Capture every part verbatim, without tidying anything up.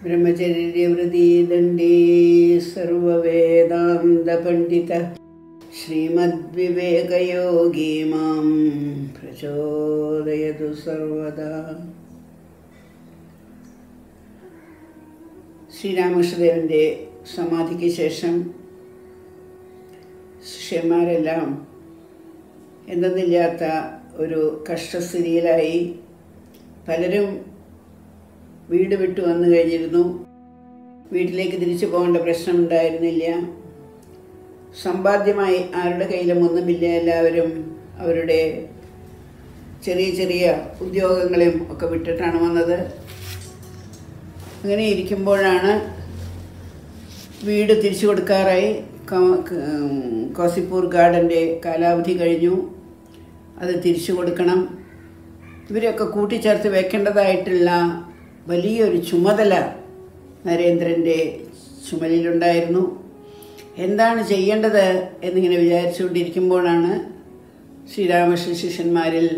ब्रह्मचर्यवृत्तिदण्डे सर्ववेदान्तपण्डितः श्रीमद्विवेकयोगी मां प्रचोदयतु सर्वदा. ശ്രീരാമകൃഷ്ണദേവൻ്റെ സമാധിക്ക് ശേഷം ശിഷ്യന്മാരെല്ലാം എന്തെന്നില്ലാത്ത ഒരു കഷ്ടസ്ഥിതിയിലായി. പലരും വീട് വിട്ടു വന്നു കഴിഞ്ഞിരുന്നു. വീട്ടിലേക്ക് തിരിച്ചു പോകേണ്ട പ്രശ്നമുണ്ടായിരുന്നില്ല. സമ്പാദ്യമായി ആരുടെ കയ്യിലും ഒന്നുമില്ല. എല്ലാവരും അവരുടെ ചെറിയ ചെറിയ ഉദ്യോഗങ്ങളും ഒക്കെ വിട്ടിട്ടാണ് വന്നത്. അങ്ങനെ ഇരിക്കുമ്പോഴാണ് വീട് തിരിച്ചു കൊടുക്കാറായി. കോസിപ്പൂർ ഗാർഡൻ്റെ കാലാവധി കഴിഞ്ഞു. അത് തിരിച്ചു കൊടുക്കണം. ഇവരൊക്കെ കൂട്ടിച്ചേർത്ത് വെക്കേണ്ടതായിട്ടുള്ള വലിയൊരു ചുമതല നരേന്ദ്രൻ്റെ ചുമലിലുണ്ടായിരുന്നു. എന്താണ് ചെയ്യേണ്ടത് എന്നിങ്ങനെ വിചാരിച്ചുകൊണ്ടിരിക്കുമ്പോഴാണ് ശ്രീരാമകൃഷ്ണ ശിഷ്യന്മാരിൽ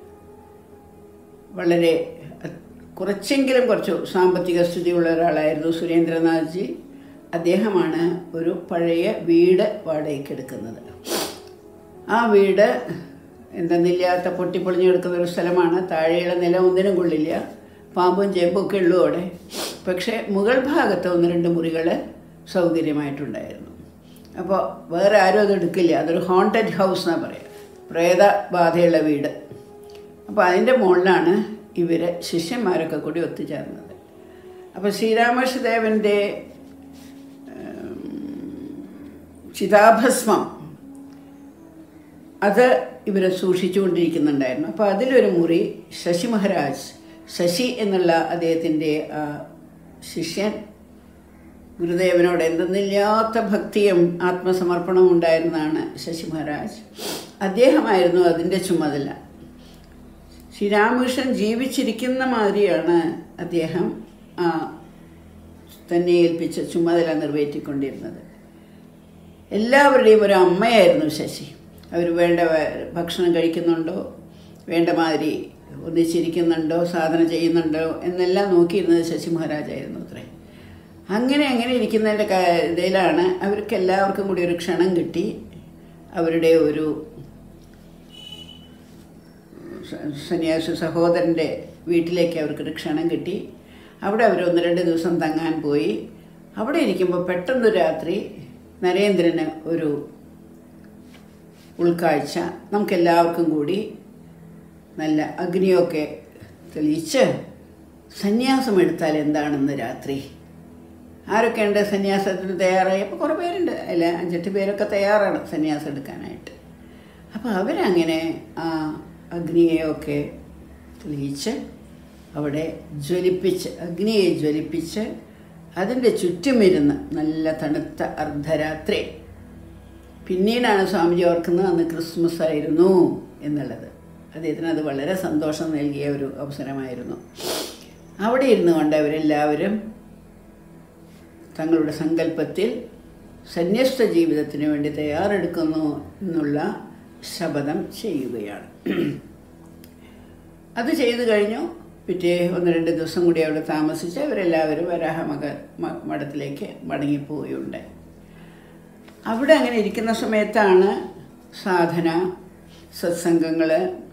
വളരെ കുറച്ചെങ്കിലും കുറച്ച് സാമ്പത്തിക സ്ഥിതിയുള്ള ഒരാളായിരുന്നു സുരേന്ദ്രനാഥ്ജി. അദ്ദേഹമാണ് ഒരു പഴയ വീട് വാടകയ്ക്കെടുക്കുന്നത്. ആ വീട് എന്തെന്നില്ലാത്ത പൊട്ടിപ്പൊളിഞ്ഞു കിടക്കുന്ന ഒരു സ്ഥലമാണ്. താഴെയുള്ള നില ഒന്നിനും കൊള്ളില്ല. പാമ്പും ചേമ്പൊക്കെ ഉള്ളൂ അവിടെ. പക്ഷേ മുകൾ ഭാഗത്ത് ഒന്ന് രണ്ട് മുറികൾ സൗകര്യമായിട്ടുണ്ടായിരുന്നു. അപ്പോൾ വേറെ ആരും അത് എടുക്കില്ല. അതൊരു ഹോണ്ടഡ് ഹൗസ് എന്നാണ് പറയുക, പ്രേതബാധയുള്ള വീട്. അപ്പോൾ അതിൻ്റെ മുകളിലാണ് ഇവർ ശിഷ്യന്മാരൊക്കെ കൂടി ഒത്തുചേർന്നത്. അപ്പോൾ ശ്രീരാമകൃഷ്ണദേവൻ്റെ ചിതാഭസ്മം അത് ഇവർ സൂക്ഷിച്ചുകൊണ്ടിരിക്കുന്നുണ്ടായിരുന്നു. അപ്പോൾ അതിലൊരു മുറി ശശി മഹാരാജ്, ശശി എന്നുള്ള അദ്ദേഹത്തിൻ്റെ ശിഷ്യൻ, ഗുരുദേവനോട് എന്തെന്നില്ലാത്ത ഭക്തിയും ആത്മസമർപ്പണവും ഉണ്ടായിരുന്നതാണ് ശശി മഹാരാജ്. അദ്ദേഹമായിരുന്നു അതിൻ്റെ ചുമതല. ശ്രീരാമകൃഷ്ണൻ ജീവിച്ചിരിക്കുന്ന മാതിരിയാണ് അദ്ദേഹം ആ തന്നെ ഏൽപ്പിച്ച ചുമതല നിറവേറ്റിക്കൊണ്ടിരുന്നത്. എല്ലാവരുടെയും ഒരു അമ്മയായിരുന്നു ശശി. അവർ വേണ്ട ഭക്ഷണം കഴിക്കുന്നുണ്ടോ, വേണ്ട മാതിരി ഒന്നിച്ചിരിക്കുന്നുണ്ടോ, സാധന ചെയ്യുന്നുണ്ടോ എന്നെല്ലാം നോക്കിയിരുന്നത് ശശി മഹാരാജായിരുന്നു അത്രേ. അങ്ങനെ അങ്ങനെ ഇരിക്കുന്നതിൻ്റെ ഇതിലാണ് അവർക്ക് എല്ലാവർക്കും കൂടി ഒരു ക്ഷണം കിട്ടി. അവരുടെ ഒരു സന്യാസി സഹോദരൻ്റെ വീട്ടിലേക്ക് അവർക്കൊരു ക്ഷണം കിട്ടി. അവിടെ അവർ ഒന്ന് രണ്ട് ദിവസം തങ്ങാൻ പോയി. അവിടെ ഇരിക്കുമ്പോൾ പെട്ടെന്ന് രാത്രി നരേന്ദ്രന് ഒരു ഉൾക്കാഴ്ച. നമുക്കെല്ലാവർക്കും കൂടി നല്ല അഗ്നിയൊക്കെ തെളിയിച്ച് സന്യാസം എടുത്താൽ എന്താണെന്ന് രാത്രി. ആരൊക്കെ ഉണ്ട് സന്യാസത്തിന് തയ്യാറായി? അപ്പോൾ കുറേ പേരുണ്ട്. അല്ല, അഞ്ചെട്ട് പേരൊക്കെ തയ്യാറാണ് സന്യാസം എടുക്കാനായിട്ട്. അപ്പോൾ അവരങ്ങനെ ആ അഗ്നിയെയൊക്കെ തെളിയിച്ച് അവിടെ ജ്വലിപ്പിച്ച്, അഗ്നിയെ ജ്വലിപ്പിച്ച് അതിൻ്റെ ചുറ്റുമിരുന്ന് നല്ല തണുത്ത അർദ്ധരാത്രി. പിന്നീടാണ് സ്വാമിജി ഓർക്കുന്നത് അന്ന് ക്രിസ്മസ് ആയിരുന്നു എന്നുള്ളത്. അദ്ദേഹത്തിന് അത് വളരെ സന്തോഷം നൽകിയ ഒരു അവസരമായിരുന്നു. അവിടെ ഇരുന്നു കൊണ്ട് അവരെല്ലാവരും തങ്ങളുടെ സങ്കല്പത്തിൽ സന്യസ്ത ജീവിതത്തിന് വേണ്ടി തയ്യാറെടുക്കുന്നു എന്നുള്ള ശപഥം ചെയ്യുകയാണ്. അത് ചെയ്തു കഴിഞ്ഞു. പിറ്റേ ഒന്ന് രണ്ട് ദിവസം കൂടി അവിടെ താമസിച്ച് അവരെല്ലാവരും വരാഹമക മഠത്തിലേക്ക് മടങ്ങിപ്പോവുകയുണ്ടായി. അവിടെ അങ്ങനെ ഇരിക്കുന്ന സമയത്താണ് സാധന, സത്സംഗങ്ങൾ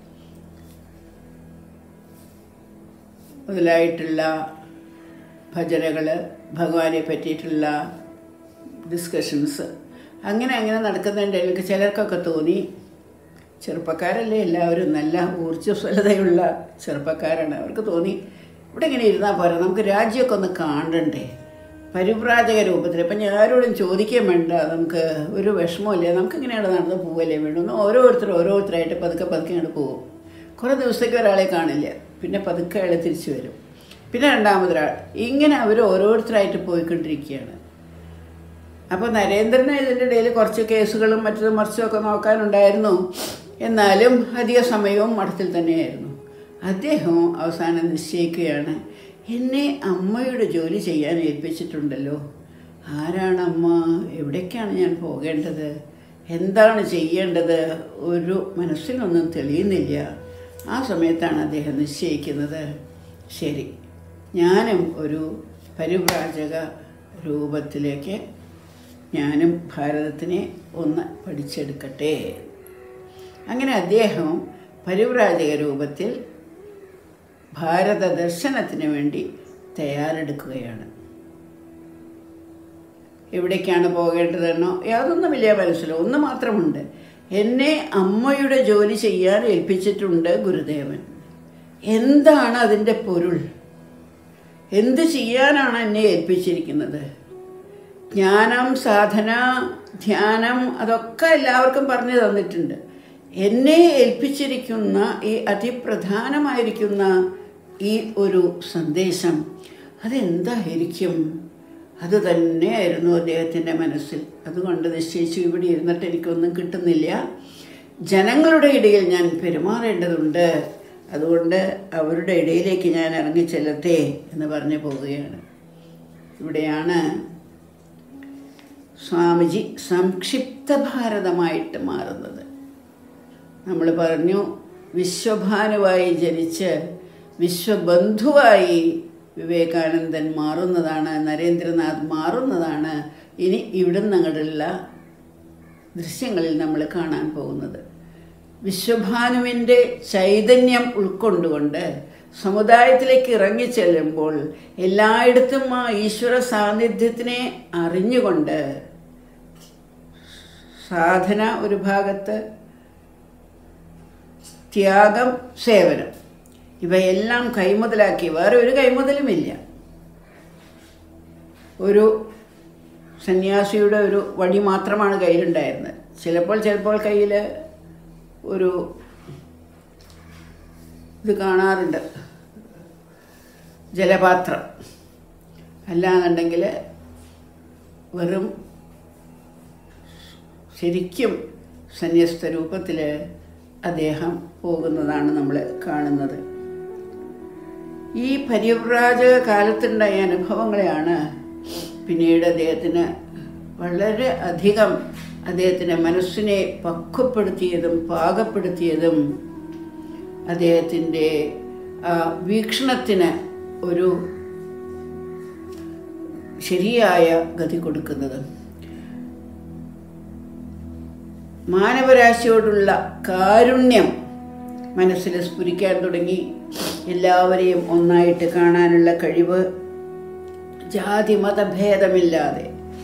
മുതലായിട്ടുള്ള ഭജനകൾ, ഭഗവാനെ പറ്റിയിട്ടുള്ള ഡിസ്കഷൻസ് അങ്ങനെ അങ്ങനെ നടക്കുന്നതിൻ്റെ ഇടയിൽ ചിലർക്കൊക്കെ തോന്നി, ചെറുപ്പക്കാരല്ലേ എല്ലാവരും, നല്ല ഊർജ്ജസ്വലതയുള്ള ചെറുപ്പക്കാരാണ്, അവർക്ക് തോന്നി ഇവിടെ ഇങ്ങനെ ഇരുന്നാൽ പോരാ, നമുക്ക് രാജ്യമൊക്കെ ഒന്ന് കാണണ്ടേ പരിവ്രാജക രൂപത്തിൽ. ഇപ്പം ഞാൻ ആരോടും ചോദിക്കാൻ വേണ്ട, നമുക്ക് ഒരു വിഷമമില്ല, നമുക്കിങ്ങനെയാണ് നടന്ന് പോവല്ലേ വേണ്ടുന്നു. ഓരോരുത്തർ ഓരോരുത്തരായിട്ട് പതുക്കെ പതുക്കെ അങ്ങോട്ട് പോകും. കുറേ ദിവസത്തേക്ക് ഒരാളെ കാണില്ല, പിന്നെ പതുക്കെ അയാൾ തിരിച്ചു വരും, പിന്നെ രണ്ടാമതൊരാൾ, ഇങ്ങനെ അവർ ഓരോരുത്തരായിട്ട് പോയിക്കൊണ്ടിരിക്കുകയാണ്. അപ്പോൾ നരേന്ദ്രന് ഇതിൻ്റെ ഇടയിൽ കുറച്ച് കേസുകളും മറ്റതും മറിച്ചുമൊക്കെ നോക്കാനുണ്ടായിരുന്നു. എന്നാലും അധിക സമയവും മഠത്തിൽ തന്നെയായിരുന്നു. അദ്ദേഹം അവസാനം നിശ്ചയിക്കുകയാണ്, എന്നെ അമ്മയുടെ ജോലി ചെയ്യാൻ ഏൽപ്പിച്ചിട്ടുണ്ടല്ലോ, ആരാണ് അമ്മ, എവിടേക്കാണ് ഞാൻ പോകേണ്ടത്, എന്താണ് ചെയ്യേണ്ടത്, ഒരു മനസ്സിലൊന്നും തെളിയുന്നില്ല. ആ സമയത്താണ് അദ്ദേഹം നിശ്ചയിക്കുന്നത്, ശരി ഞാനും ഒരു പരിവ്രാജക രൂപത്തിലേക്ക് ഞാനും ഭാരതത്തിനെ ഒന്ന് പഠിച്ചെടുക്കട്ടെ. അങ്ങനെ അദ്ദേഹം പരിവ്രാജക രൂപത്തിൽ ഭാരത ദർശനത്തിന് വേണ്ടി തയ്യാറെടുക്കുകയാണ്. എവിടേക്കാണ് പോകേണ്ടതെന്നോ യാതൊന്നുമില്ല മനസ്സിലോ. ഒന്ന് മാത്രമുണ്ട്, എന്നെ അമ്മയുടെ ജോലി ചെയ്യാൻ ഏൽപ്പിച്ചിട്ടുണ്ട് ഗുരുദേവൻ. എന്താണ് അതിൻ്റെ പൊരുൾ? എന്ത് ചെയ്യാനാണ് എന്നെ ഏൽപ്പിച്ചിരിക്കുന്നത്? ജ്ഞാനം, സാധന, ധ്യാനം അതൊക്കെ എല്ലാവർക്കും പറഞ്ഞു തന്നിട്ടുണ്ട്. എന്നെ ഏൽപ്പിച്ചിരിക്കുന്ന ഈ അതിപ്രധാനമായിരിക്കുന്ന ഈ ഒരു സന്ദേശം അതെന്തായിരിക്കും? അത് തന്നെയായിരുന്നു അദ്ദേഹത്തിൻ്റെ മനസ്സിൽ. അതുകൊണ്ട് നിശ്ചയിച്ചു, ഇവിടെ ഇരുന്നിട്ട് എനിക്കൊന്നും കിട്ടുന്നില്ല, ജനങ്ങളുടെ ഇടയിൽ ഞാൻ പെരുമാറേണ്ടതുണ്ട്, അതുകൊണ്ട് അവരുടെ ഇടയിലേക്ക് ഞാൻ ഇറങ്ങിച്ചെല്ലട്ടെ എന്ന് പറഞ്ഞു പോവുകയാണ്. ഇവിടെയാണ് സ്വാമിജി സംക്ഷിപ്ത ഭാരതമായിട്ട് മാറുന്നത്. നമ്മൾ പറഞ്ഞു, വിശ്വഭാനുവായി ജനിച്ച് വിശ്വബന്ധുവായി വിവേകാനന്ദൻ മാറുന്നതാണ്, നരേന്ദ്രനാഥ് മാറുന്നതാണ് ഇനി ഇവിടുന്ന് അങ്ങോട്ടുള്ള ദൃശ്യങ്ങളിൽ നമ്മൾ കാണാൻ പോകുന്നത്. വിശ്വഭാനുവിൻ്റെ ചൈതന്യം ഉൾക്കൊണ്ടുകൊണ്ട് സമുദായത്തിലേക്ക് ഇറങ്ങിച്ചെല്ലുമ്പോൾ എല്ലായിടത്തും ആ ഈശ്വര സാന്നിധ്യത്തിനെ അറിഞ്ഞുകൊണ്ട് സാധന ഒരു ഭാഗത്ത്, ത്യാഗം, സേവനം ഇവയെല്ലാം കൈമുതലാക്കി, വേറെ ഒരു കൈമുതലുമില്ല. ഒരു സന്യാസിയുടെ ഒരു വടി മാത്രമാണ് കയ്യിലുണ്ടായിരുന്നത്. ചിലപ്പോൾ ചിലപ്പോൾ കയ്യിൽ ഒരു ഇത് കാണാറുണ്ട്, ജലപാത്രം. അല്ലാന്നുണ്ടെങ്കിൽ വെറും ശരിക്കും സന്യസ്ത രൂപത്തിൽ അദ്ദേഹം പോകുന്നതാണ് നമ്മൾ കാണുന്നത്. ഈ പരിവ്രാജക കാലത്തുണ്ടായ അനുഭവങ്ങളെയാണ് പിന്നീട് അദ്ദേഹത്തിന് വളരെ അധികം അദ്ദേഹത്തിൻ്റെ മനസ്സിനെ പക്വപ്പെടുത്തിയതും പാകപ്പെടുത്തിയതും അദ്ദേഹത്തിൻ്റെ വീക്ഷണത്തിന് ഒരു ശരിയായ ഗതി കൊടുക്കുന്നതും. മാനവരാശിയോടുള്ള കാരുണ്യം മനസ്സിൽ സ്ഫുരിക്കാൻ തുടങ്ങി. എല്ലാവരെയും ഒന്നായിട്ട് കാണാനുള്ള കഴിവ്, ജാതി മതഭേദമില്ലാതെ,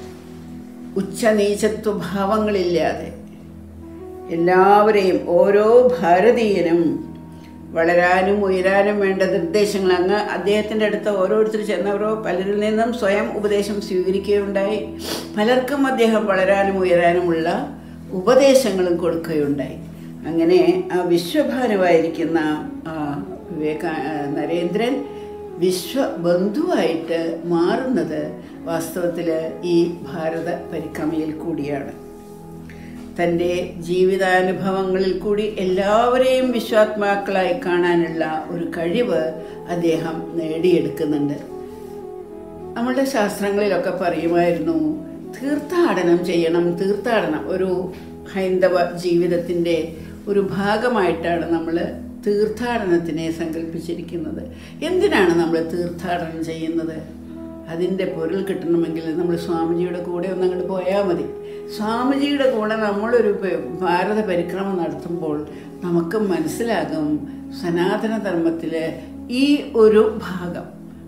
ഉച്ചനീചത്വ ഭാവങ്ങളില്ലാതെ എല്ലാവരെയും, ഓരോ ഭാരതീയനും വളരാനും ഉയരാനും വേണ്ട നിർദ്ദേശങ്ങൾ അങ്ങ് അദ്ദേഹത്തിൻ്റെ അടുത്ത് ഓരോരുത്തർ ചെന്നവരോ പലരിൽ നിന്നും സ്വയം ഉപദേശം സ്വീകരിക്കുകയുണ്ടായി. പലർക്കും അദ്ദേഹം വളരാനും ഉയരാനുമുള്ള ഉപദേശങ്ങളും കൊടുക്കുകയുണ്ടായി. അങ്ങനെ ആ വിശ്വഭാനുവായിരിക്കുന്ന ആ വിവേക നരേന്ദ്രൻ വിശ്വബന്ധുവായിട്ട് മാറുന്നത് വാസ്തവത്തിൽ ഈ ഭാരത പരിക്രമയിൽ കൂടിയാണ്. തൻ്റെ ജീവിതാനുഭവങ്ങളിൽ കൂടി എല്ലാവരെയും വിശ്വാത്മാക്കളായി കാണാനുള്ള ഒരു കഴിവ് അദ്ദേഹം നേടിയെടുക്കുന്നുണ്ട്. നമ്മളുടെ ശാസ്ത്രങ്ങളിലൊക്കെ പറയുമായിരുന്നു, തീർത്ഥാടനം ചെയ്യണം, തീർത്ഥാടനം ഒരു ഹൈന്ദവ ജീവിതത്തിൻ്റെ ഒരു ഭാഗമായിട്ടാണ് നമ്മൾ തീർത്ഥാടനത്തിനെ സങ്കല്പിച്ചിരിക്കുന്നത്. എന്തിനാണ് നമ്മൾ തീർത്ഥാടനം ചെയ്യുന്നത്? അതിൻ്റെ പൊരുൾ കിട്ടണമെങ്കിൽ നമ്മൾ സ്വാമിജിയുടെ കൂടെ ഒന്ന് അങ്ങോട്ട് പോയാൽ മതി. സ്വാമിജിയുടെ കൂടെ നമ്മളൊരു ഭാരത പരിക്രമം നടത്തുമ്പോൾ നമുക്ക് മനസ്സിലാകും സനാതനധർമ്മത്തിൽ ഈ ഒരു ഭാഗം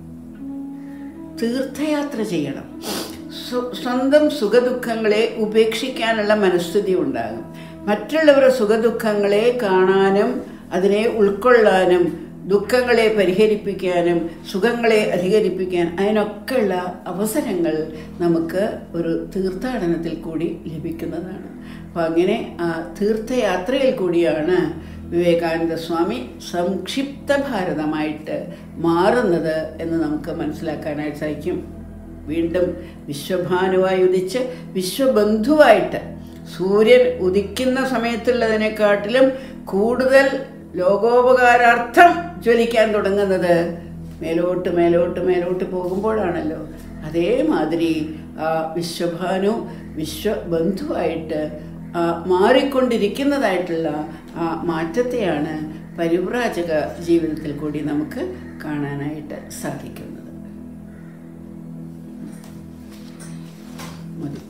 തീർത്ഥയാത്ര ചെയ്യണം. സ്വന്തം സുഖദുഃഖങ്ങളെ ഉപേക്ഷിക്കാനുള്ള മനസ്ഥിതി ഉണ്ടാകും. മറ്റുള്ളവരുടെ സുഖദുഃഖങ്ങളെ കാണാനും അതിനെ ഉൾക്കൊള്ളാനും ദുഃഖങ്ങളെ പരിഹരിപ്പിക്കാനും സുഖങ്ങളെ അധികരിപ്പിക്കാൻ അതിനൊക്കെയുള്ള അവസരങ്ങൾ നമുക്ക് ഒരു തീർത്ഥാടനത്തിൽ കൂടി ലഭിക്കുന്നതാണ്. അപ്പം അങ്ങനെ ആ തീർത്ഥയാത്രയിൽ കൂടിയാണ് വിവേകാനന്ദ സ്വാമി സംക്ഷിപ്ത ഭാരതമായിട്ട് മാറുന്നത് എന്ന് നമുക്ക് മനസ്സിലാക്കാനായിട്ട് സാധിക്കും. വീണ്ടും വിശ്വഭാനുവായി ഉദിച്ച് വിശ്വബന്ധുവായിട്ട് സൂര്യൻ ഉദിക്കുന്ന സമയത്തുള്ളതിനെക്കാട്ടിലും കൂടുതൽ ലോകോപകാരാർത്ഥം ജ്വലിക്കാൻ തുടങ്ങുന്നത് മേലോട്ട് മേലോട്ട് മേലോട്ട് പോകുമ്പോഴാണല്ലോ. അതേമാതിരി ആ വിശ്വഭാനു വിശ്വബന്ധുവായിട്ട് മാറിക്കൊണ്ടിരിക്കുന്നതായിട്ടുള്ള ആ മാറ്റത്തെയാണ് പരിവ്രാജക ജീവിതത്തിൽ കൂടി നമുക്ക് കാണാനായിട്ട് സാധിക്കുന്നത്. മതി.